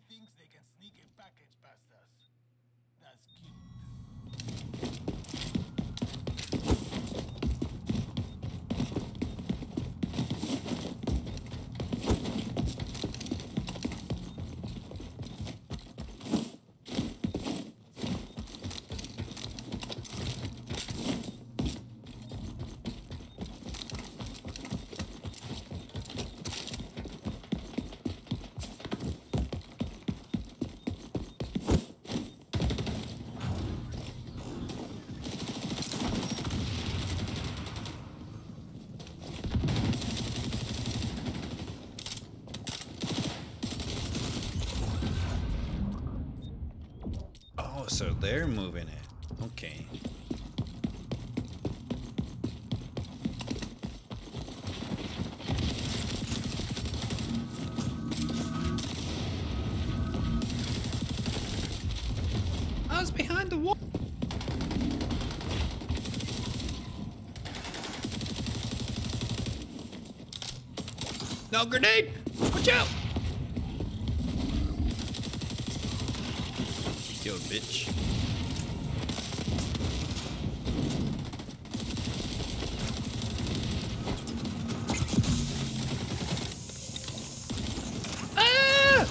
thinks they can sneak a package past us. That's cute. So they're moving it. Okay. I was behind the wall. No grenade! Watch out! Yo, bitch. Ah!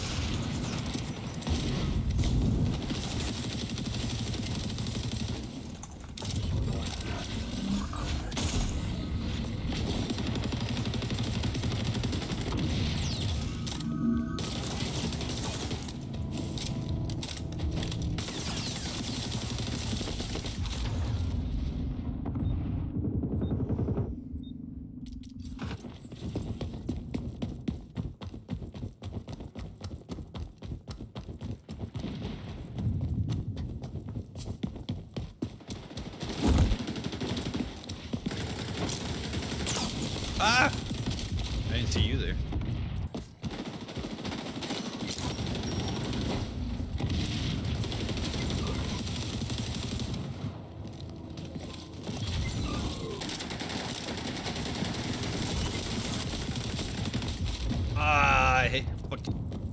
Ah! I didn't see you there. Ah, I hate fucking.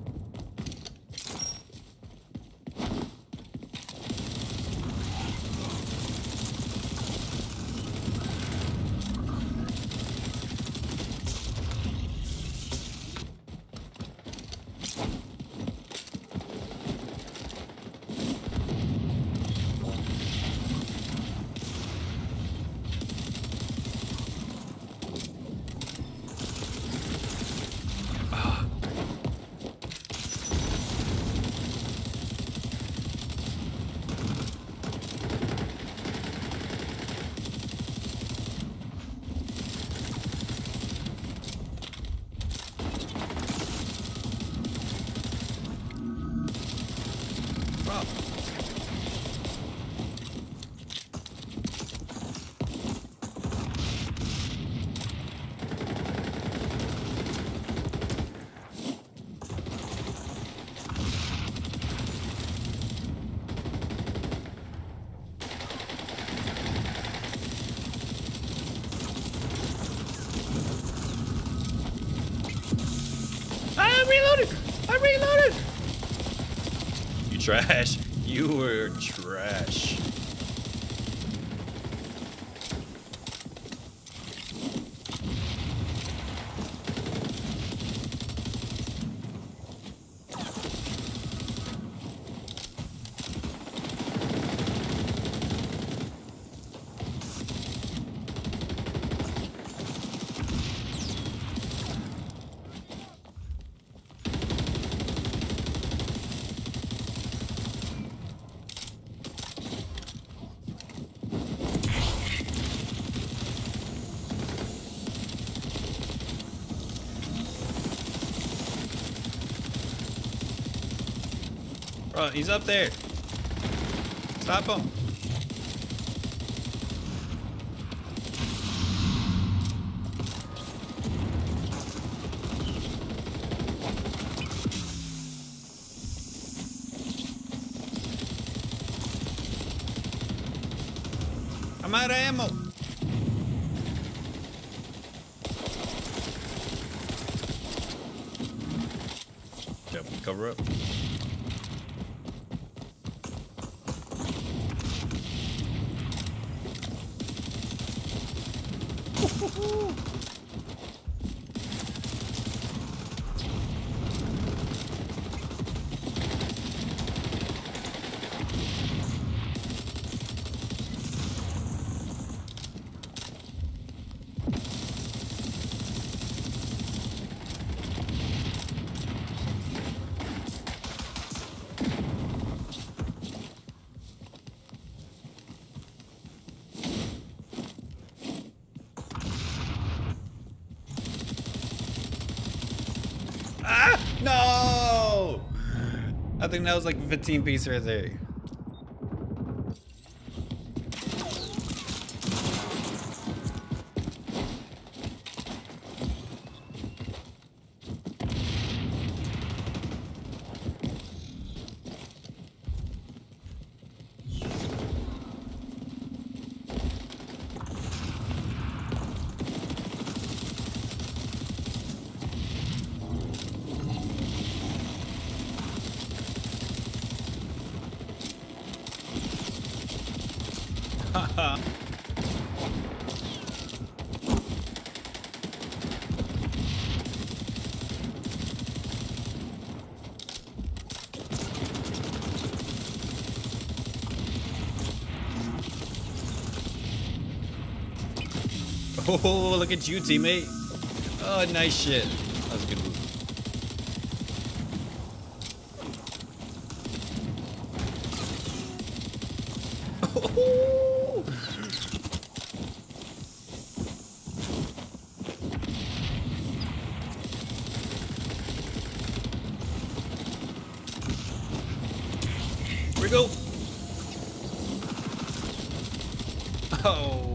I'm reloaded! I'm reloaded! You trash. You were trash. Bro, he's up there. Stop him. I'm out of ammo. Yep, cover up. Ah! No! I think that was like 15 pieces right there. Oh, look at you, teammate. Oh, nice shit. That was a good move. Oh. Here we go. Oh.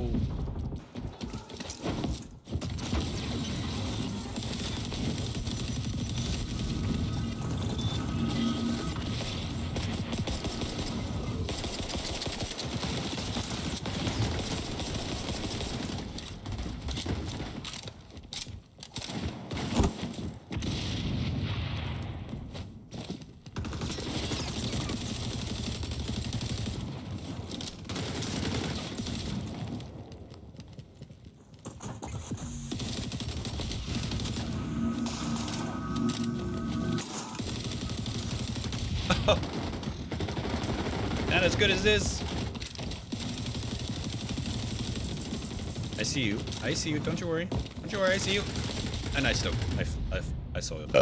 Not as good as this. I see you. I see you. Don't you worry. Don't you worry. I see you. And I still. I saw it.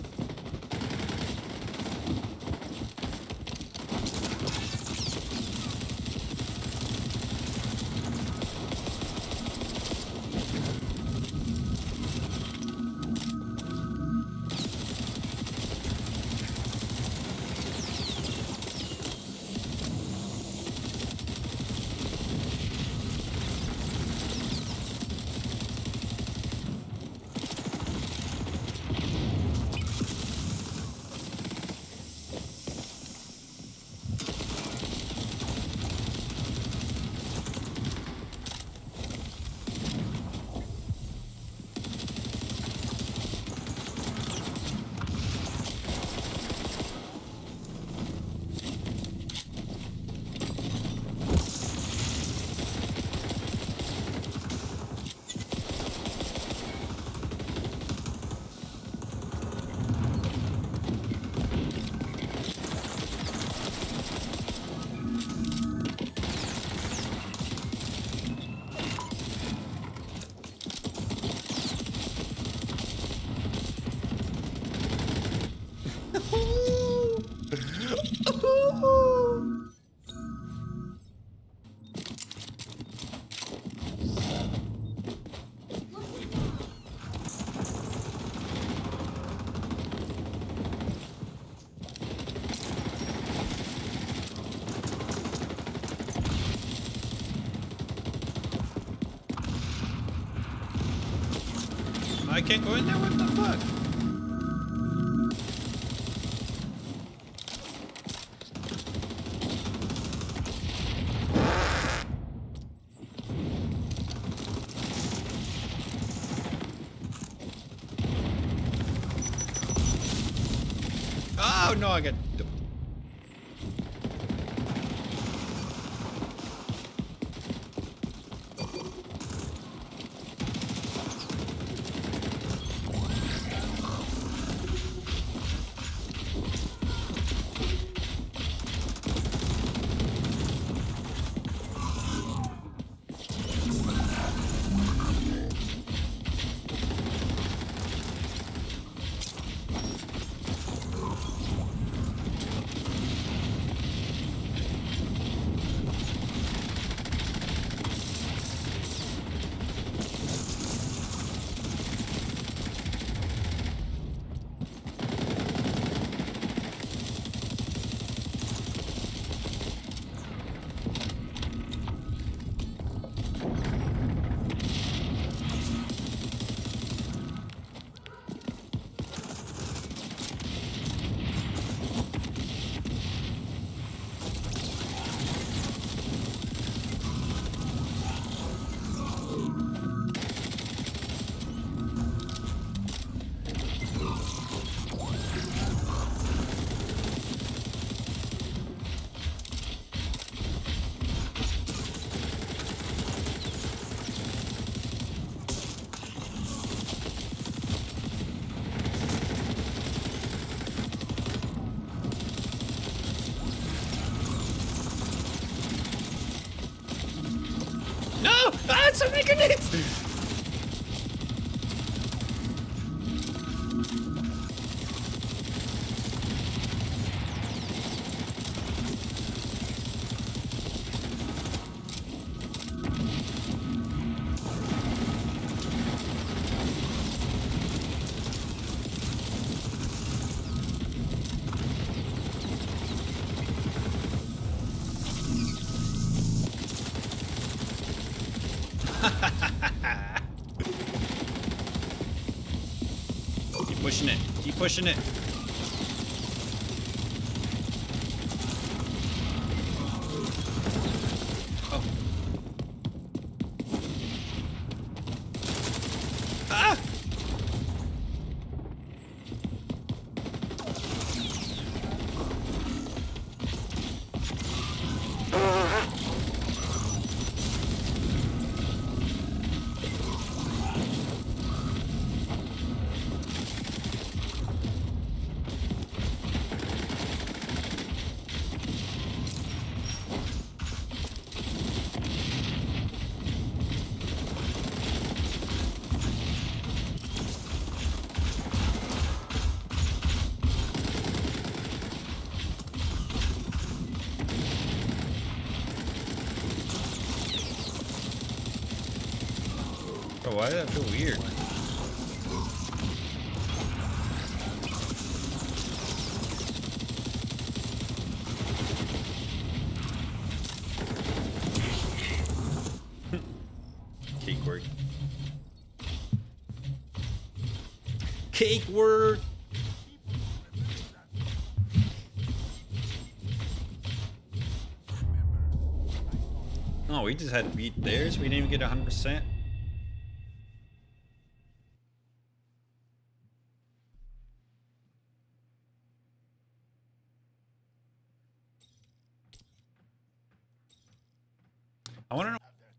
I can't go in there? What the fuck? Oh no, I got... so many grenades! Keep pushing it. Keep pushing it. Oh. Ah! Bro, why did that feel weird? Cake work. Cake work! Oh, we just had to beat theirs? We didn't even get 100%? I want to know.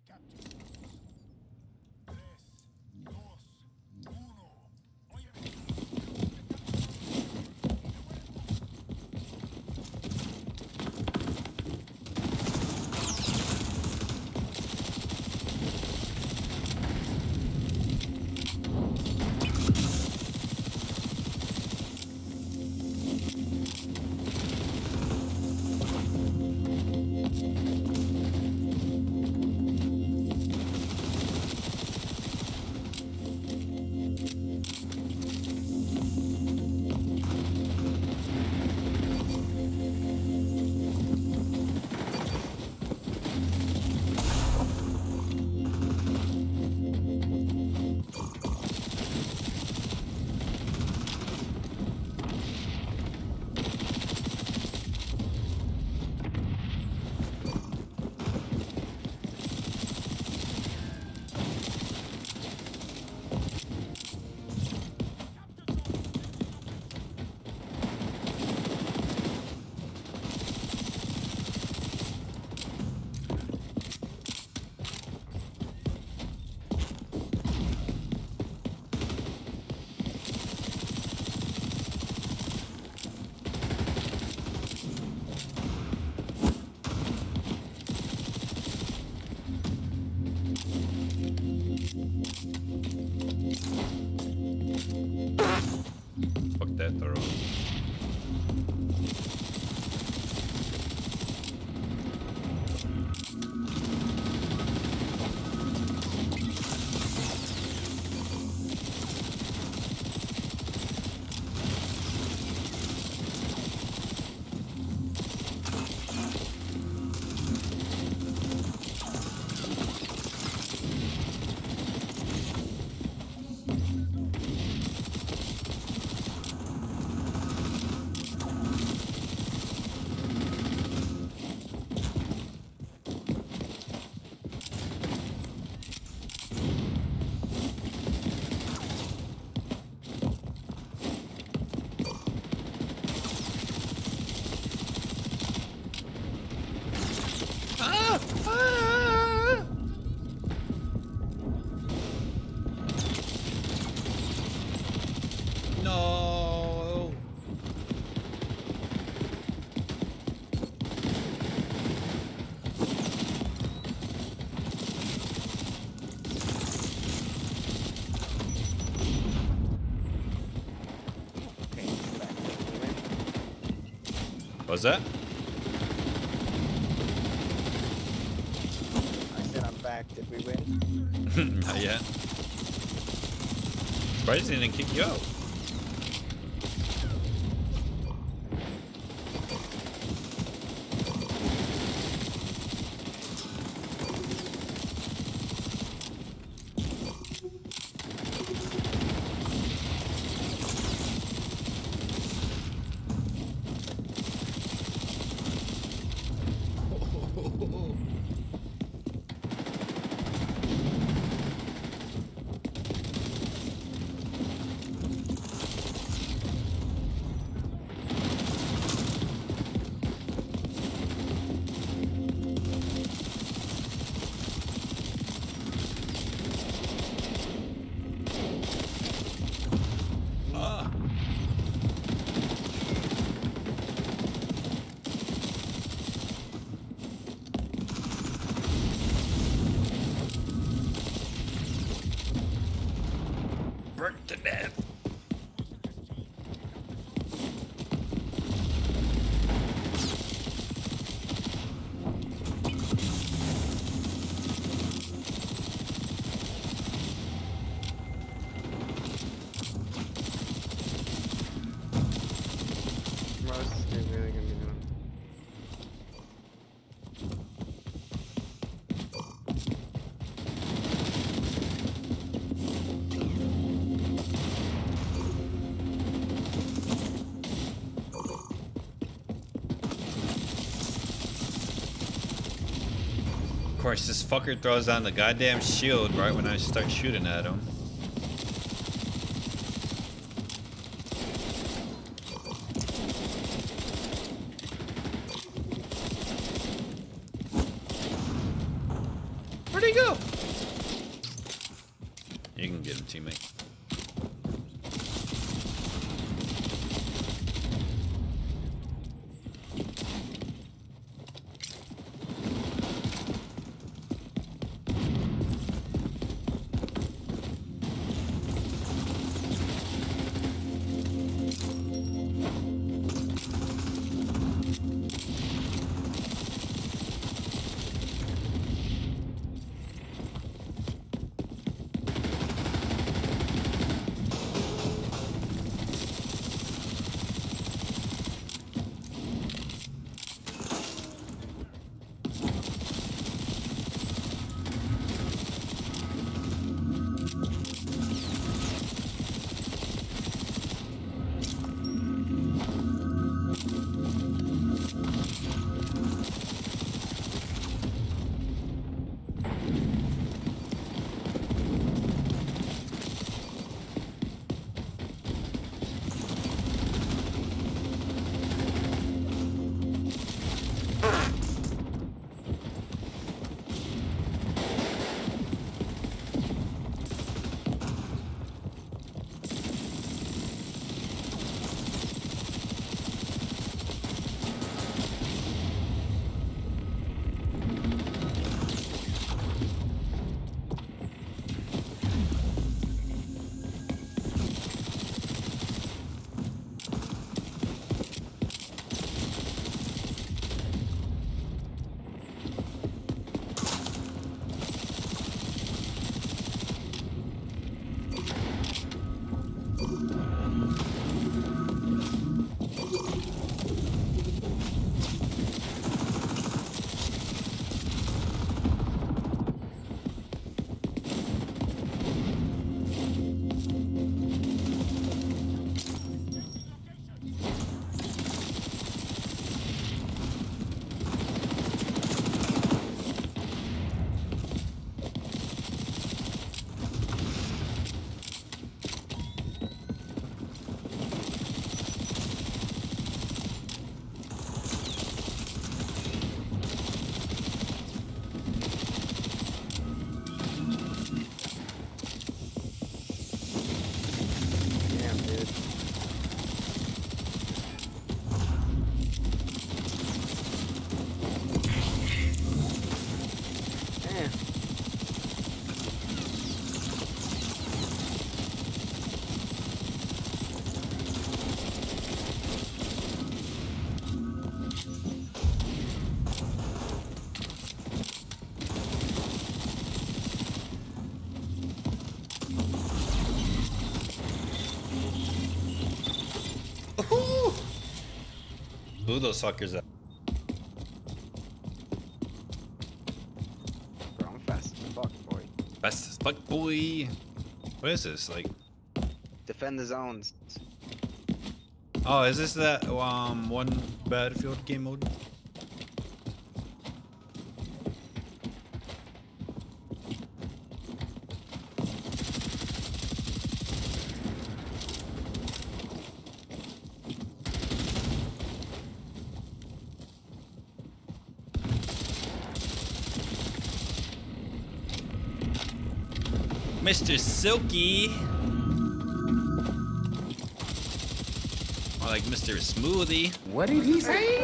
Fuck that throw. No. What was that? I said I'm back. Did we win? Not yet. Surprised he didn't kick you out. Burnt to death. What's this game really gonna be doing? Of course, this fucker throws down the goddamn shield right when I start shooting at him. Where'd he go? You can get him, teammate. Blew those suckers up. Bro, I'm fast as fuck, boy. Best as fuck, boy. What is this? Like, Defend the zones. oh, is this that one Battlefield game mode? Mr. Silky. Or like Mr. Smoothie. What did he say?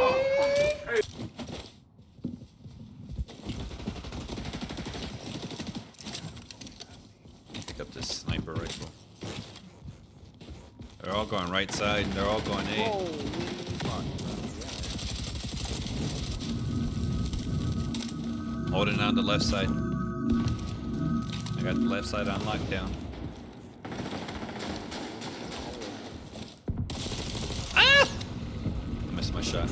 Pick up this sniper rifle. They're all going right side and they're all going A. Holy fuck, bro. Holding on the left side. I got the left side on lockdown. Ah! I missed my shot.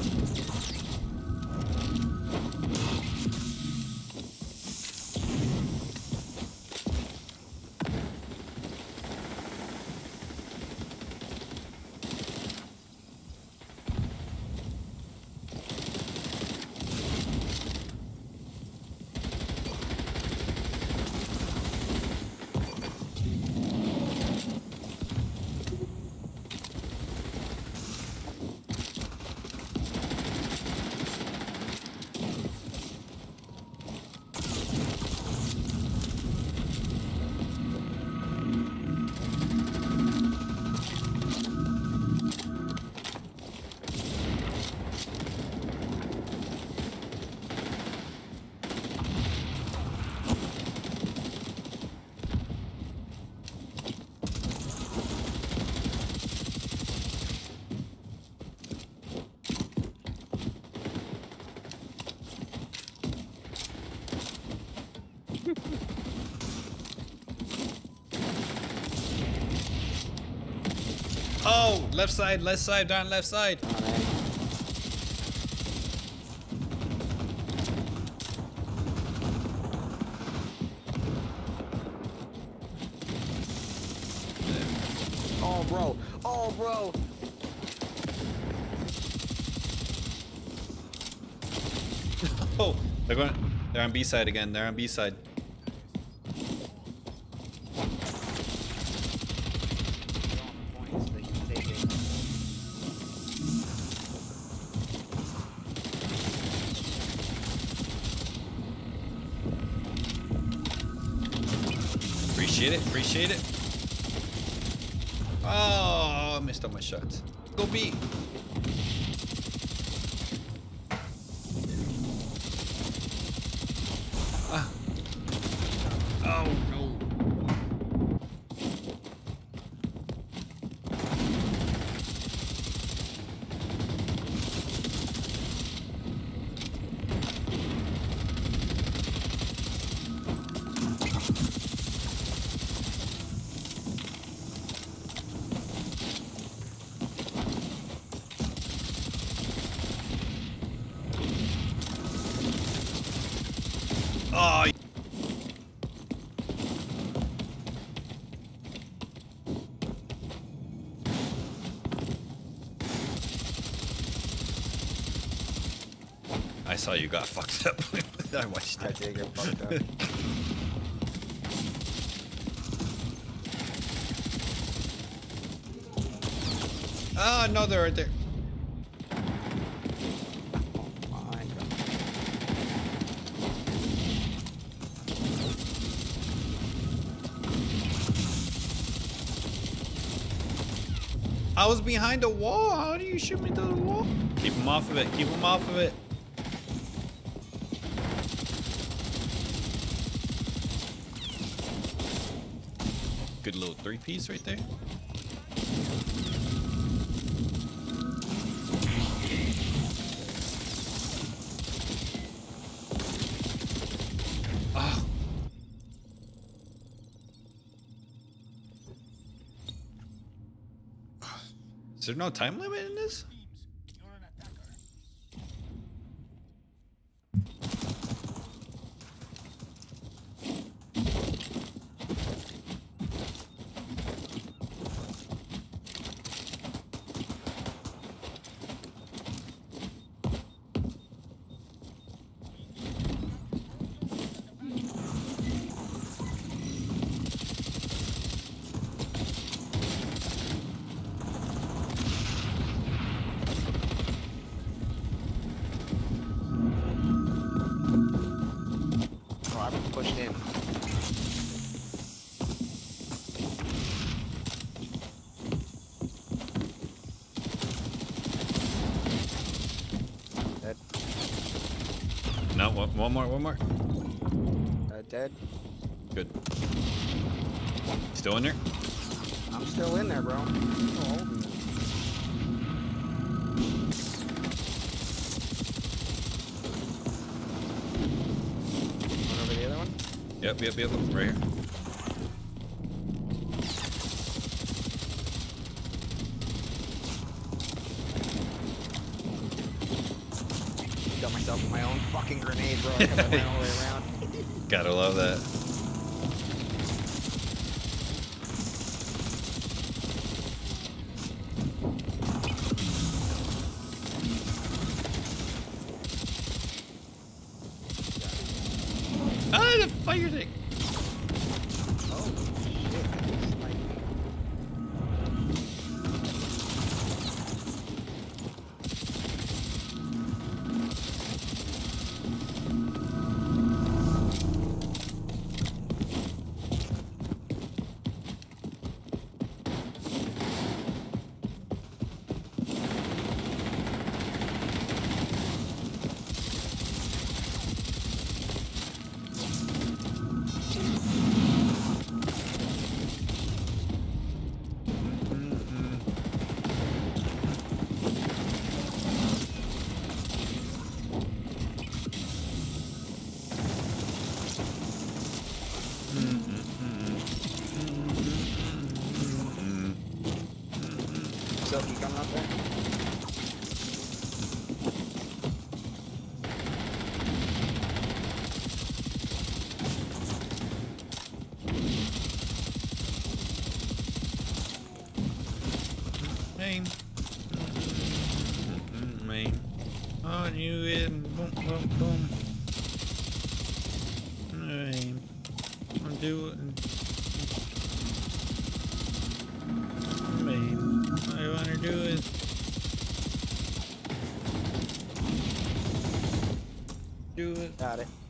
Oh, left side, down left side. Oh, bro. Oh, bro. Oh, they're on B side again. They're on B side. Points, they can take it. Appreciate it, appreciate it. Oh, I missed all my shots. Go B. Ah. Oh no. Oh. I saw you got fucked up. I watched I it. did get fucked up. Oh no, they're right there. Oh my god. I was behind a wall. How do you shoot me through the wall? Keep him off of it. Keep him off of it. Good little three-piece right there. Oh. Is there no time limit in this? Teams, you're an attacker. pushed in. Dead. No, one more. Dead. Good. Still in there? I'm still in there, bro. Still holding it. One over the other one? Yep, right here. Got myself my own fucking grenade, bro. I went all the way around. Gotta love that. Ah, the fire thing! Oh, shit. That's like... Silky coming up there? Main. Main. On you in. Boom, boom, boom. Main. I'm doing. Main. I wanna do it. Do it. Got it.